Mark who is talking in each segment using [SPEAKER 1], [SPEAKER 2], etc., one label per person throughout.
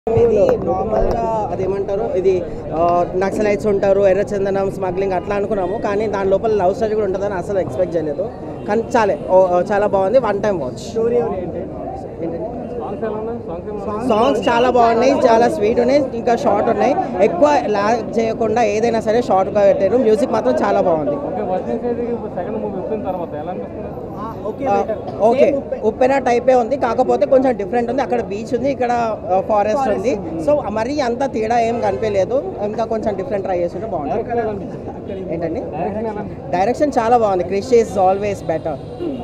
[SPEAKER 1] ఇది నార్మల్గా అదేమంటారు ఇది నక్సలైట్స్ ఉంటారు ఎర్రచందనం స్మగ్లింగ్ అట్లా అనుకున్నాము కానీ దాని లోపల లవ్ స్టోరీ కూడా ఉంటుందని అసలు ఎక్స్పెక్ట్ చేయలేదు కానీ చాలా బాగుంది వన్ టైం వాచ్ సాంగ్స్ చాలా బాగున్నాయి చాలా స్వీట్ ఉన్నాయి ఇంకా షార్ట్ ఉన్నాయి ఎక్కువ లాగ్ చేయకుండా ఏదైనా సరే షార్ట్గా పెట్టారు మ్యూజిక్ మాత్రం చాలా బాగుంది ఓకే ఉప్పెన టైపే ఉంది కాకపోతే కొంచెం డిఫరెంట్ ఉంది అక్కడ బీచ్ ఉంది ఇక్కడ ఫారెస్ట్ ఉంది సో మరీ అంత తేడా ఏం కనిపించలేదు ఇంకా కొంచెం డిఫరెంట్ ట్రై చేస్తుంటే బాగుంటుంది ఏంటండి డైరెక్షన్ చాలా బాగుంది Krish is always better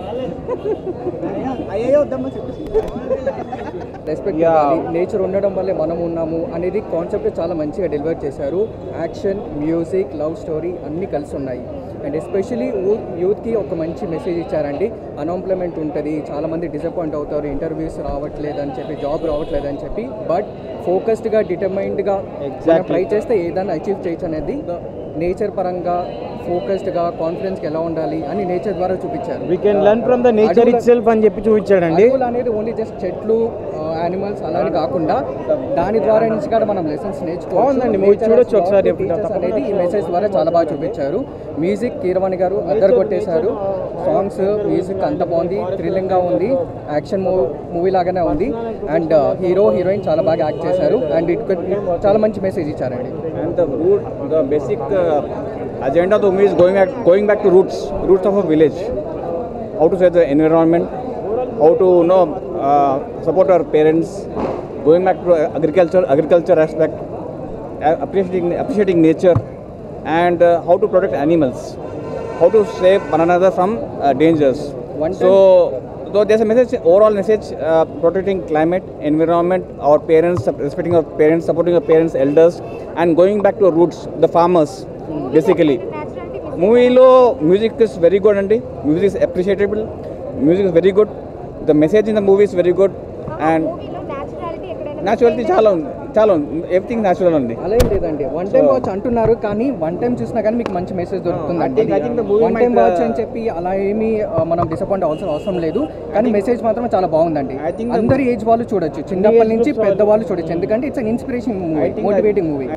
[SPEAKER 2] respect nature ఉండడం వల్లే మనం ఉన్నాము అనేది కాన్సెప్ట్ చాలా మంచిగా డెలివర్ చేశారు యాక్షన్ మ్యూజిక్ లవ్ స్టోరీ అన్నీ కలిసి ఉన్నాయి అండ్ ఎస్పెషలీ యూత్కి ఒక మంచి మెసేజ్ ఇచ్చారండి అన్ఎంప్లాయ్మెంట్ ఉంటుంది చాలామంది డిసప్పాయింట్ అవుతారు ఇంటర్వ్యూస్ రావట్లేదని చెప్పి జాబ్ రావట్లేదని చెప్పి బట్ ఫోకస్డ్గా డిటర్మైన్డ్గా ట్రై చేస్తే ఏదైనా అచీవ్ చేయొచ్చు అనేది నేచర్ పరంగా ఫోకస్డ్గా కాన్ఫిడెన్స్కి ఎలా ఉండాలి అని నేచర్ ద్వారా చూపించారు
[SPEAKER 3] we can learn from the nature itself అని చెప్పి చూపించాడండి
[SPEAKER 2] అనేది ఓన్లీ జస్ట్ చెట్లు యానిమల్స్ అలానే కాకుండా దాని ద్వారా నుంచి కూడా మనం లెసన్స్ నేర్చుకోవాలండి
[SPEAKER 3] చూడొచ్చు ఒకసారి
[SPEAKER 2] అనేది ఈ మెసేజ్ ద్వారా చాలా బాగా చూపించారు మ్యూజిక్ కీరవాణి గారు అద్దరు కొట్టేశారు సాంగ్స్ మ్యూజిక్ అంత బాగుంది థ్రిల్లింగ్గా ఉంది యాక్షన్ మూవీ లాగానే ఉంది అండ్ హీరో హీరోయిన్ చాలా బాగా యాక్ట్ చేశారు అండ్ చాలా మంచి మెసేజ్ ఇచ్చారండి
[SPEAKER 4] and the basic agenda of the movie is going back to roots of a village, how to save the environment, how to support our parents, going back to agriculture aspect, appreciating nature, and how to protect animals, how to save one another from dangers. So there's a message, overall message, protecting climate, environment, our parents, respecting our parents, supporting our parents, elders, and going back to our roots, the farmers. Basically మూవీలో music is very good అండి music is appreciable music is very good the message in the movie is very good and naturality చాలా ఉంది everything natural ఉంది
[SPEAKER 2] అలా ఏం లేదండి one time watch అంటున్నారు కానీ వన్ టైం చూసినా కానీ మీకు మంచి మెసేజ్ దొరుకుతుంది వన్ టైం వాచ్ అని చెప్పి అలా ఏమీ మనం డిసప్పాయింట్ అవసరం లేదు కానీ మెసేజ్ మాత్రం చాలా బాగుందండి అందరి ఏజ్ వాళ్ళు చూడొచ్చు చిన్నప్పటి నుంచి పెద్దవాళ్ళు చూడొచ్చు ఎందుకంటే it's an inspiration movie motivating movie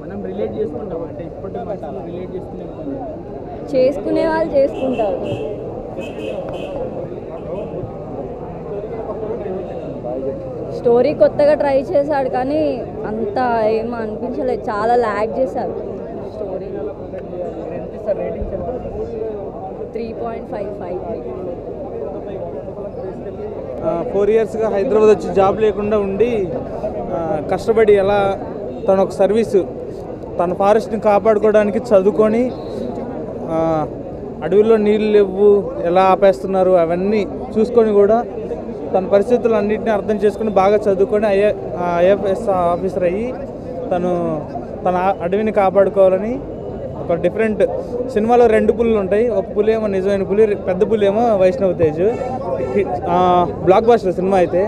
[SPEAKER 5] చేసుకునే వాళ్ళు చేసుకుంటారు స్టోరీ కొత్తగా ట్రై చేశాడు కానీ అంత ఏం అనిపించలేదు చాలా ల్యాగ్ చేశారు స్టోరీ 3.55
[SPEAKER 3] 4 yearsగా హైదరాబాద్ వచ్చి జాబ్ లేకుండా ఉండి కష్టపడి ఎలా తన ఒక సర్వీసు తన ఫారెస్ట్ని కాపాడుకోవడానికి చదువుకొని అడవిలో నీళ్ళు లేవు ఎలా ఆపేస్తున్నారు అవన్నీ చూసుకొని కూడా తన పరిస్థితులు అన్నింటినీ అర్థం చేసుకుని బాగా చదువుకొని ఐఎఫ్ఎస్ ఆఫీసర్ అయ్యి తన అడవిని కాపాడుకోవాలని ఒక డిఫరెంట్ సినిమాలో 2 పులులు ఉంటాయి ఒక పులి ఏమో నిజమైన పులి పెద్ద పులి ఏమో వైష్ణవ్ తేజ్ బ్లాక్ బస్టర్ సినిమా అయితే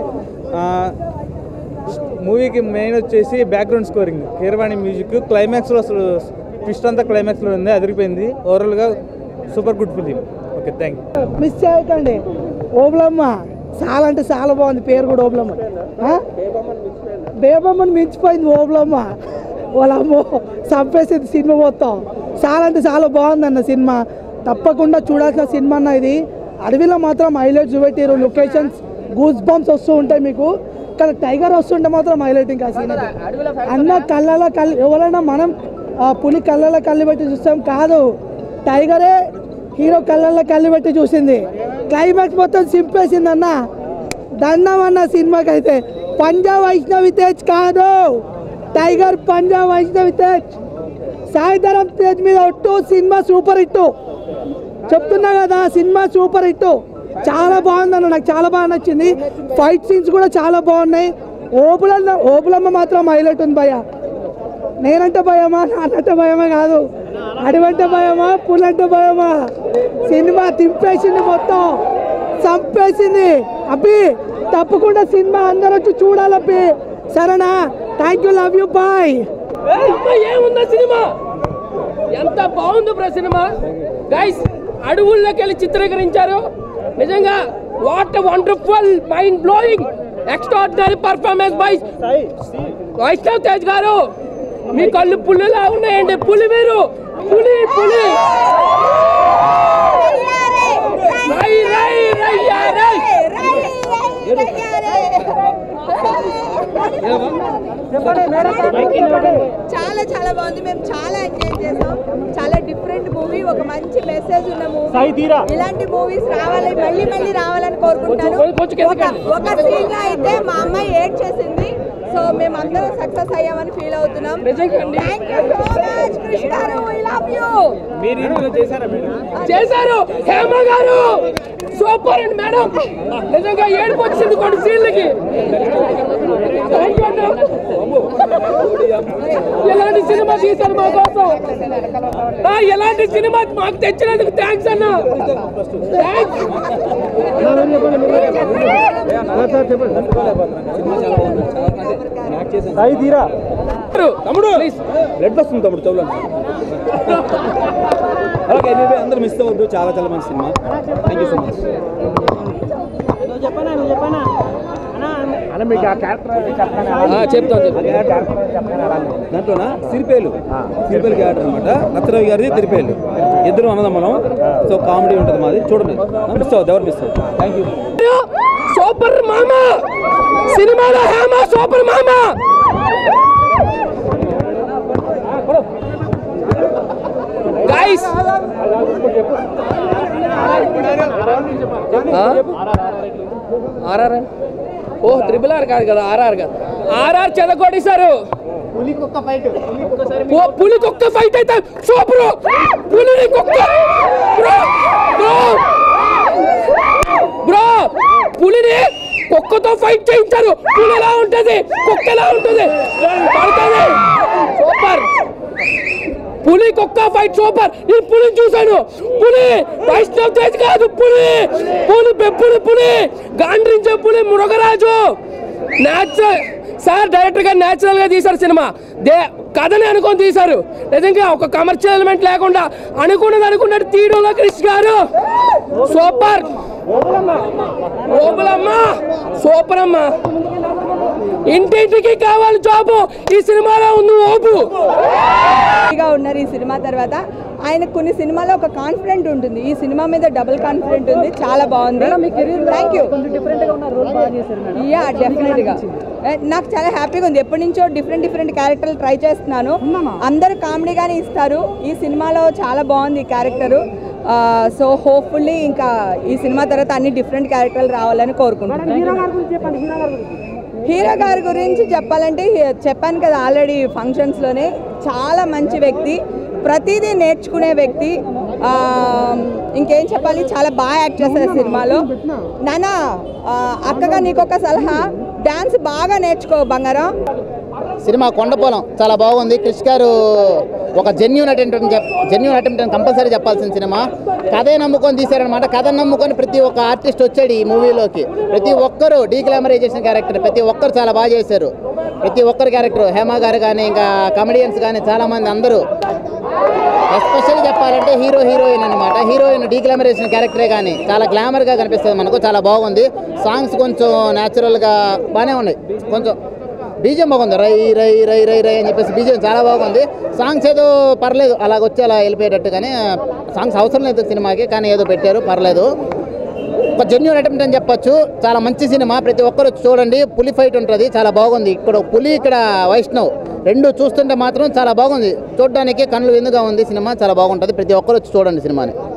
[SPEAKER 3] మూవీకి మెయిన్ వచ్చేసి బ్యాక్గ్రౌండ్ స్కోరింగ్ కీరవాణి మ్యూజిక్ క్లైమాక్స్లో అసలు ట్విస్ట్ అంతా క్లైమాక్స్లో ఉంది అదిరిపోయింది ఓవరాల్గా super good film okay thank you
[SPEAKER 6] miss చేయకండి ఓబులమ్మ చాలా అంటే చాలా బాగుంది పేరు కూడా ఓబులమ్మ బేబమ్మని మించిపోయింది ఓబులమ్మ వాళ్ళమ్మ చంపేసింది సినిమా మొత్తం చాలా అంటే చాలా బాగుందన్న సినిమా తప్పకుండా చూడాల్సిన సినిమా అన్న ఇది అడవిలో మాత్రం హైలైట్ చూపెట్టారు లొకేషన్స్ గూస్ బంప్స్ వస్తూ ఉంటాయి మీకు ఇక్కడ టైగర్ వస్తుంటే మాత్రం హైలైట్ ఇంకా సీన్ అన్న కళ్ళలో ఎవరైనా మనం పులి కళ్ళలో కళ్ళు పెట్టి చూస్తాం కాదు టైగరే హీరో కళ్ళల్లో కళ్ళు పెట్టి చూసింది క్లైమాక్స్ మొత్తం సింపేసింది అన్న దండం అన్న సినిమాకి అయితే పంజాబ్ వైష్ణవి తేజ్ కాదు టైగర్ పంజాబ్ వైష్ణవి తేజ్ సాయిధరం తేజ్ మీద ఒట్టు సినిమా సూపర్ హిట్ చెప్తున్నా కదా సినిమా సూపర్ హిట్ చాలా బాగుందన్న నాకు చాలా బాగా నచ్చింది ఫైట్ సీన్స్ కూడా చాలా బాగున్నాయి ఓబులమ్మ మాత్రం హైలైట్ ఉంది భయ్య నేనంటే భయమా నాన్నంటే భయమా కాదు అడవంటే భయమా పులంటే భయమా సినిమా తింపేసింది మొత్తం చంపేసింది అబ్బి తప్పకుండా సినిమా అందరూ వచ్చి చూడాలి అబ్బి సరేనా thank you love you bye
[SPEAKER 7] ఏముందా సినిమా ఎంత బాగుంది బ్రో సినిమా గైస్ అడవుల్లోకి వెళ్ళి చిత్రీకరించారు నిజంగా what wonderful mind blowing extraordinary performance by Vaishnav Tej గారు మీ కళ్ళు పులిలా ఉన్నాయండి. పులి మీరు, పులి పులి. రై రై రయ్యా రై.
[SPEAKER 8] చాలా చాలా బాగుంది. మేము చాలా ఎంజాయ్ చేసాం. చాలా డిఫరెంట్ మూవీ, ఒక మంచి మెసేజ్ ఉన్న మూవీ. ఇలాంటి మూవీస్ రావాలి, మళ్ళీ మళ్ళీ రావాలని కోరుకుంటాను. ఒక సీన్ లో అయితే మా అమ్మాయి ఏడ్ చేసింది. సో మేము అందరం సక్సెస్ అయ్యామని ఫీల్ అవుతున్నాం. Thank you so much Krishna గారు, ఐ లవ్ యూ.
[SPEAKER 7] చేశారు హేమ గారు, సూపర్ అండి మేడం. నిజంగా ఏడుపు వచ్చింది కొన్ని సీన్లకి. ఎలాంటి సినిమా తీశారు మా కోసం, ఎలాంటి సినిమా మాకు తెచ్చినందుకు థ్యాంక్స్ అన్న. తమ్ముడు
[SPEAKER 4] బ్లడ్ వస్తుంది తమ్ముడు చదువు. ఓకే అందరూ మిస్ అవ్వద్దు, చాలా చాలా మంచి సినిమా. Thank you so much. దాంట్లోనా సిరిపేలు క్యారెక్టర్ అనమాట. నత్తరవి గారిది తిరిపేలు, ఇద్దరు అన్నదమ్మలం. సో కామెడీ ఉంటుంది మాది, చూడండి. మిస్ అవ్వద్దు, ఎవరు మిస్ అవ్వద్దు. Thank you.
[SPEAKER 7] సూపర్ మామా సినిమాలో హేమ సూపర్ మామా. గైస్ ఆర్ఆర్, ఓ RRR కాదు కదా, ఆర్ఆర్ కాదు. ఆర్ఆర్ చెదగొట్టేశారు. పులి కుక్క ఫైట్ అయితే సూపర్. పులిని కుక్క బ్రో, పులిని కుక్కతో ఫైట్ చేయించారు. పులి ఎలా ఉంటది, కుక్క ఎలా ఉంటది, సూపర్. పులి కుక్క ఫైట్ సూపర్. నేను పులిని చూశాను. పులి వైష్ణవ్ తేజ్ కాదు, పులి పులి పెప్పుడు పులి, గాండ్రించే పులి మృగరాజు. న్యాచురల్ సార్, డైరెక్టర్ గారు న్యాచురల్ గా తీశారు సినిమా. కథని అనుకొని తీశారు. నిజంగా ఒక కమర్షియల్ ఎలిమెంట్ లేకుండా అనుకున్నట్టు తీయడంలో క్రిష్ గారు సూపర్. ఓబులమ్మ సూపర్ అమ్మ. ఇంటింటికి కావాలి జాబు, ఈ సినిమాలో ఉంది ఓబు.
[SPEAKER 8] ఉన్నారు ఈ సినిమా తర్వాత. ఆయన కొన్ని సినిమాలో ఒక కాన్ఫిడెంట్ ఉంటుంది, ఈ సినిమా మీద డబుల్ కాన్ఫిడెంట్ ఉంది. చాలా బాగుంది. Thank you. యా డెఫినెట్గా నాకు చాలా హ్యాపీగా ఉంది. ఎప్పటి నుంచో డిఫరెంట్ క్యారెక్టర్లు ట్రై చేస్తున్నాను. అందరూ కామెడీగానే ఇస్తారు. ఈ సినిమాలో చాలా బాగుంది ఈ క్యారెక్టరు. సో హోప్ఫుల్లీ ఇంకా ఈ సినిమా తర్వాత అన్ని డిఫరెంట్ క్యారెక్టర్లు రావాలని కోరుకుంటున్నాను. హీరో గారి గురించి చెప్పాలంటే చెప్పాను కదా ఆల్రెడీ ఫంక్షన్స్లోనే, చాలా మంచి వ్యక్తి, ప్రతిదీ నేర్చుకునే వ్యక్తి. ఇంకేం చెప్పాలి, చాలా బాగా యాక్ట్ చేశారు సినిమాలో. నాన్న అక్కగా నీకొక సలహా, డాన్స్ బాగా నేర్చుకో బంగారం.
[SPEAKER 9] సినిమా కొండపోలం చాలా బాగుంది. క్రిష్ గారు ఒక జెన్యూన్ అటెంప్ట్ అని కంపల్సరీ చెప్పాల్సిన సినిమా. కథే నమ్ముకొని తీశారనమాట. కథ నమ్ముకొని ప్రతి ఒక్క ఆర్టిస్ట్ వచ్చాడు ఈ మూవీలోకి. ప్రతి ఒక్కరు డీగ్లామరైజేషన్ క్యారెక్టర్ ప్రతి ఒక్కరు చాలా బాగా చేశారు. ప్రతి ఒక్కరి క్యారెక్టర్, హేమ గారు కానీ ఇంకా కమెడియన్స్ కానీ చాలామంది అందరూ. ఎస్పెషల్లీ చెప్పాలంటే హీరోయిన్ అనమాట. హీరోయిన్ డీగ్లామరైజేషన్ క్యారెక్టరే కానీ చాలా గ్లామర్గా కనిపిస్తుంది మనకు. చాలా బాగుంది. సాంగ్స్ కొంచెం న్యాచురల్గా బాగానే ఉన్నాయి. కొంచెం బీజం బాగుంది, రై రై రై రై రై అని చెప్పేసి బీజం చాలా బాగుంది. సాంగ్స్ ఏదో పర్లేదు, అలాగొచ్చి అలా వెళ్ళిపోయేటట్టు, కానీ సాంగ్స్ అవసరం లేదు సినిమాకి, కానీ ఏదో పెట్టారు పర్లేదు. ఒక జెన్యూన్ అటెంప్ట్ అని చెప్పొచ్చు. చాలా మంచి సినిమా, ప్రతి ఒక్కరు చూడండి. పులి ఫైట్ ఉంటుంది, చాలా బాగుంది. ఇక్కడ పులి, ఇక్కడ వైష్ణవ్, రెండు చూస్తుంటే మాత్రం చాలా బాగుంది. చూడడానికి కళ్ళు విందుగా ఉంది సినిమా, చాలా బాగుంటుంది. ప్రతి ఒక్కరు చూడండి సినిమాని.